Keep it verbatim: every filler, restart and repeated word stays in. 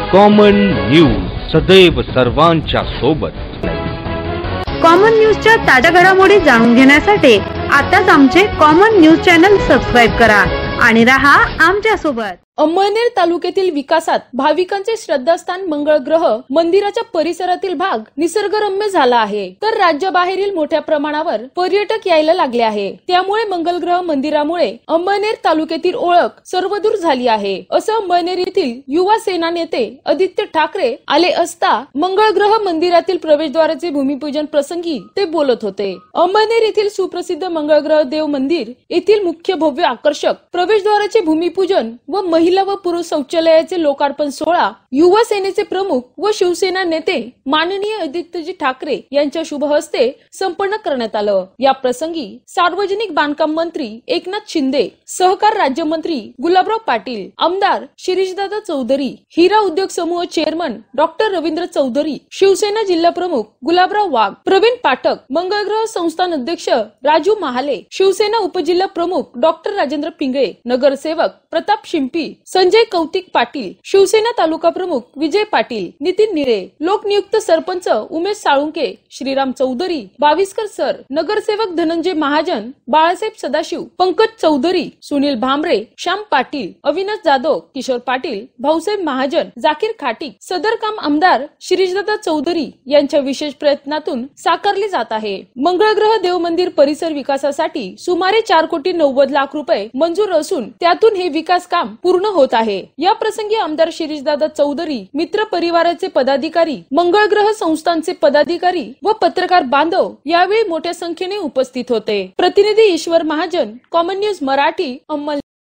Common news सदैव सर्वांच्या सोबत। कॉमन न्यूजच्या ताज्या घडामोडी जाणून घेण्यासाठी आताच आमचे कॉमन न्यूज चॅनल सबस्क्राइब करा आणि रहा आमच्या सोबत। अंमळनेर तालुक्यातील विकासात भाविकांचे श्रद्धास्थान मंगळग्रह मंदिराच्या परिसरातील भाग निसर्गरम्य झाला आहे, तर राज्याबाहेरील मोठ्या प्रमाणावर पर्यटक यायला लागले आहे। त्यामुळे मंगळग्रह मंदिरामुळे अंमळनेर तालुक्यातील ओळख सर्वदूर झाली आहे, असं अंमळनेर येथील युवा सेना नेते आदित्य ठाकरे आले असता मंगळग्रह मंदिरातील प्रवेशद्वाराचे भूमिपूजन प्रसंगी ते बोलत होते। अंमळनेर येथील सुप्रसिद्ध मंगळग्रह देव मंदिर येथील मुख्य भव्य आकर्षक प्रवेशद्वाराचे भूमिपूजन व महिला व पुरुष शौचालयाचे लोकार्पण सोहळा युवा सेनेचे प्रमुख व शिवसेना नेते माननीय आदित्यजी ठाकरे यांच्या शुभ हस्ते संपन्न करण्यात आलं। या प्रसंगी सार्वजनिक बांधकाम मंत्री एकनाथ शिंदे, सहकार राज्यमंत्री गुलाबराव पाटील, आमदार शिरीषदादा चौधरी, हिरा उद्योग समूह चेअरमन डॉक्टर रवींद्र चौधरी, शिवसेना जिल्हा प्रमुख गुलाबराव वाघ, प्रवीण पाठक, मंगळग्रह संस्थान अध्यक्ष राजू महाले, शिवसेना उपजिल्हा प्रमुख डॉक्टर राजेंद्र पिंगळे, नगरसेवक प्रताप शिंपी, संजय कौतिक पाटील, शिवसेना तालुका प्रमुख विजय पाटील, नितीन निरे, लोकनियुक्त सरपंच उमेश साळुंके, श्रीराम चौधरी, बाविस्कर सर, नगरसेवक धनंजय महाजन, बाळासाहेब सदाशिव, पंकज चौधरी, सुनील भांबरे, श्याम पाटील, अविनाश जाधव, किशोर पाटील, भाऊसाहेब महाजन, जाकीर खाटीक, सदर काम आमदार शिरीषदादा चौधरी यांच्या विशेष प्रयत्नातून साकारले जात आहे। मंगळग्रह देव मंदिर परिसर विकासासाठी सुमारे चार कोटी नव्वद लाख रुपये मंजूर असून त्यातून हे विकास काम पूर्ण होत आहे। या प्रसंगी आमदार शिरीषदादा चौधरी, मित्र परिवाराचे पदाधिकारी, मंगळग्रह संस्थांचे पदाधिकारी व पत्रकार बांधव यावेळी मोठ्या संख्येने उपस्थित होते। प्रतिनिधी ईश्वर महाजन, कॉमन न्यूज मराठी, अंमल।